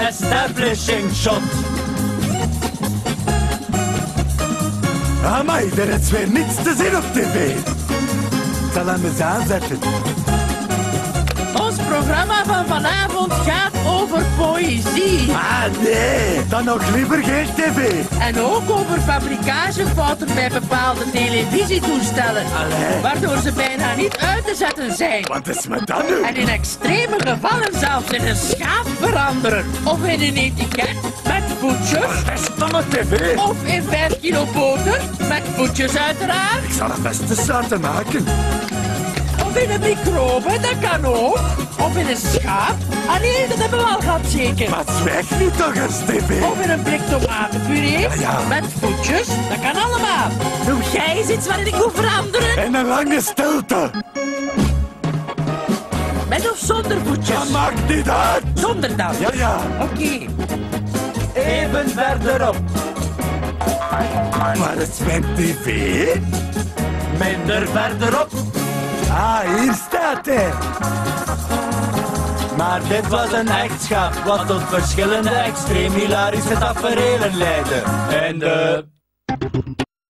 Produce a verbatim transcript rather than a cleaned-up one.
establishing shot. Amai, er is weer niets te zien op tv. Ik zal hem eens aanzetten. Ons programma van vanavond gaat over poëzie. Ah nee, dan nog liever geen tv. En ook over fabrikagefouten bij bepaalde televisietoestellen. Allee. Waardoor ze bijna niet uit te zetten zijn. Wat is met dat nu? En in extreme gevallen zelfs in een schaap veranderen. Of in een etiket met voetjes. Dat is dan een tv. Of in vijf kilo boter met voetjes uiteraard. Ik zal het best eens laten maken. Of in een microbe, dat kan ook. Of in een schaap. Ah nee, dat hebben we al gehad zeker. Maar zwijg nu toch eens, tv. Of in een blik tomatenpuree. Ja, ja. Met voetjes, dat kan allemaal. Doe jij eens iets waarin ik moet veranderen? En een lange stilte. Met of zonder voetjes? Dat maakt niet uit. Zonder dan? Ja, ja. Oké. Even verderop. Waar is mijn tv? Minder verderop. Ah, hier staat hij. Maar dit was een echt schaap, wat tot verschillende extreem hilarische taferelen leidde. En de...